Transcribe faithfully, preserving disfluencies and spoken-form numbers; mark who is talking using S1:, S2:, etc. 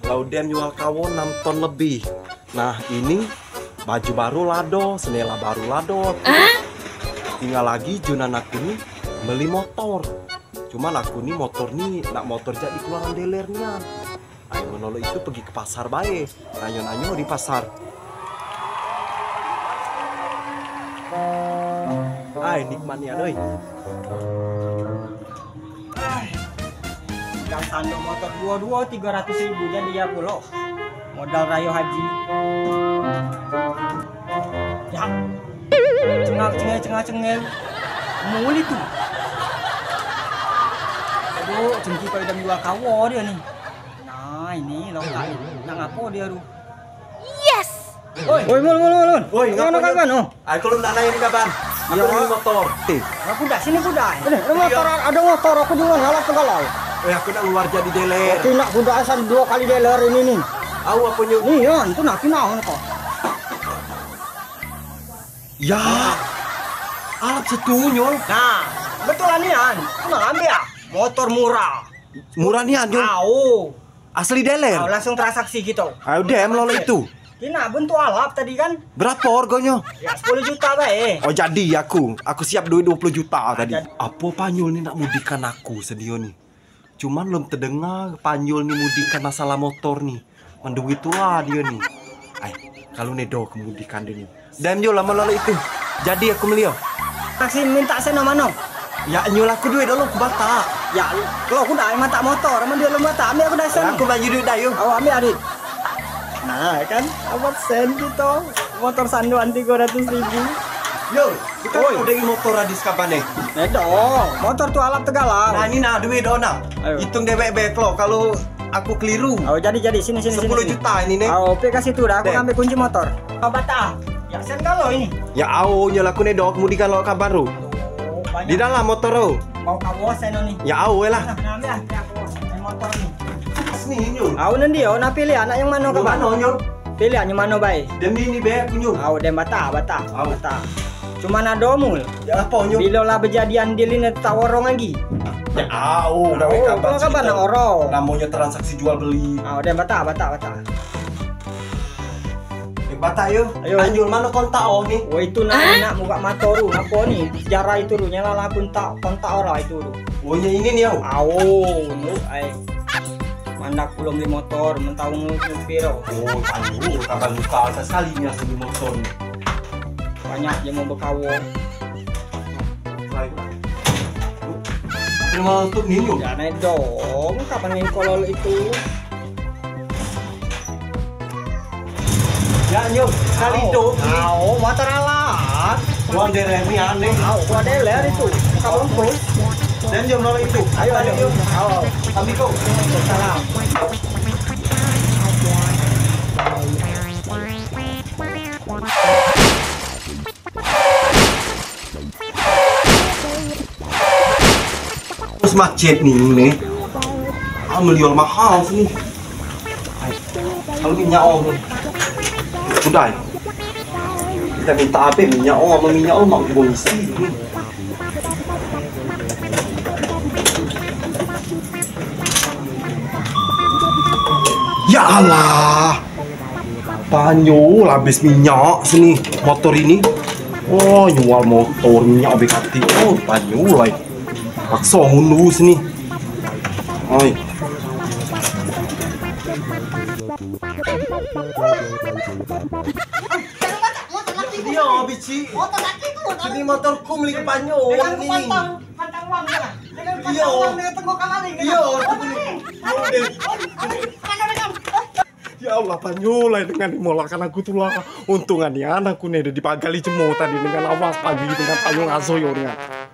S1: Laudem jual kawon enam ton lebih. Nah ini baju baru lado, senela baru lado. Tinggal lagi Junan aku nih beli motor. Cuman aku nih motor nih nak motor jadi keluaran dealernya. Ayo menolak itu pergi ke pasar baik. Nanyo-nanyo di pasar. Ay nikmatnya doi.
S2: Yang sandung motor dua-dua tiga ratus ribu jadi ya pulau modal rayo haji ya cengak cengel cengak cengel muli tuh aduh cengki pada jam dua kawo dia nih. Nah ini lo tak nak ngapo dia tuh.
S3: Yes.
S2: Oi oi mul mul mul
S1: Oi
S2: ngono kan kan oh
S1: ay kalau nak naik kapan aku beli motor. Eh
S2: aku dah sini kuda ini motor ada motor aku juga ngalah tegalau.
S1: Eh aku nak luar jadi dealer.
S2: Tapi nak kuda asal dua kali dealer ini nih.
S1: Aku apa nyu?
S2: Nih ya, itu nak kinaon kok.
S1: Ya. Alat setuju.
S2: Nah, betulan nih an. Aku nak ambil ya. Motor murah.
S1: Murah nih anjing.
S2: Tahu.
S1: Asli dealer.
S2: Tahu langsung transaksi gitu.
S1: Ayo dem lo itu.
S2: Kina bentuk alap tadi kan?
S1: Berapa harganya?
S2: Ya sepuluh juta bae.
S1: Oh jadi aku, aku siap duit dua puluh juta tadi.
S2: Jadi.
S1: Apa Panyul nih nak mudikan aku sedio nih. Cuman belum terdengar Panyul nih mudikan masalah motor nih. Menduit tua dia nih. Ay, kalau nedo kemudikan dia nih. Dan yo lama lalu itu. Jadi aku melio.
S2: Taksi minta saya mana?
S1: Ya nyul aku duit dulu aku bata.
S2: Ya, kalau aku dah mata motor, sama dia lemah tak ambil aku dah sen.
S1: Aku bagi duit dah yuk.
S2: Awak ambil adik. Nah kan, awak sen gitu. Motor sanduan tiga ratus ribu.
S1: Yo, kita mau dari motor hadis kapan nih?
S2: Nedo, motor tuh alap Tegalang.
S1: Nah ini nah duit dona.
S2: Ayo.
S1: Hitung debek lo kalau aku keliru.
S2: Oh jadi jadi sini sini
S1: sepuluh
S2: sini.
S1: juta ini nih.
S2: Oh, P kasih tuh dah aku
S1: Dek.
S2: ambil kunci motor. Oh, bata. Ya sen kalau ini.
S1: Ya au nyol aku nedo kemudikan lo kabar lo.
S2: Oh, banyak.
S1: Di dalam motor lo.
S2: Mau kamu sen ini.
S1: Ya au lah.
S2: Nah, nah, ambil ah, ya, aku sen motor nih.
S1: Sini nyul.
S2: Aku nanti oh, nah pilih anak yang mana
S1: Yang
S2: kabar?
S1: mana nyul?
S2: Pilih yang mana baik?
S1: Demi ini be aku nyul.
S2: Aku dem bata, bata,
S1: Au.
S2: bata. Cuma nado mul.
S1: Ya apa nyul?
S2: Bila lah berjadian deal ini tawarong lagi.
S1: Ya au.
S2: Oh, kalau kabar nak orang.
S1: Namanya transaksi jual beli.
S2: Aku dem bata, bata, bata.
S1: Eh bata yuk.
S2: Ayo.
S1: Anjul mana kontak oh nih?
S2: Oh itu nak nak muka matoru apa nih? Sejarah itu dulu nyala lah kontak kontak orang itu dulu.
S1: Oh nya ini nih au.
S2: Awo, nu ai. Mandak belum beli motor, mentau ngupiro.
S1: Oh anjul kabar luka sekali nih asli motor nih.
S2: Banyak yang mau berkawo.
S1: Baik. Terima untuk nih nyul.
S2: Ya naik dong, kapan main kolol itu?
S1: Ya nyul. Kali itu.
S2: Awo, motor alat.
S1: Uang dari ini aneh.
S2: Awo, gua deler itu. Kamu pun.
S1: Dan jom nolak itu.
S2: Ayo, ayo, ayo. Awo,
S1: Assalamualaikum.
S2: salam.
S1: Terus macet nih nih. Ah meliol mahal sini. Kalau minyak om. Sudah. Kita minta apa minyak om sama minyak om mau bongsi. Ya Allah. Panyul habis minyak sini motor ini. Oh, jual motor minyak B K T. Oh, Panyul lah. Paksa ngundu sini. Oi. Dia bici.
S3: Motor laki itu motor.
S1: Ini motorku milik Panyul ini.
S2: pantang uang ya. Dengan
S1: Iya.
S2: uang dengan tengok kamari.
S1: Iya, ya Allah Panyul lah dengan dimolakan aku tuh lah. Untungannya anakku nih ada di pagali cemo tadi dengan awas pagi dengan Panyul ngaso yo dengan.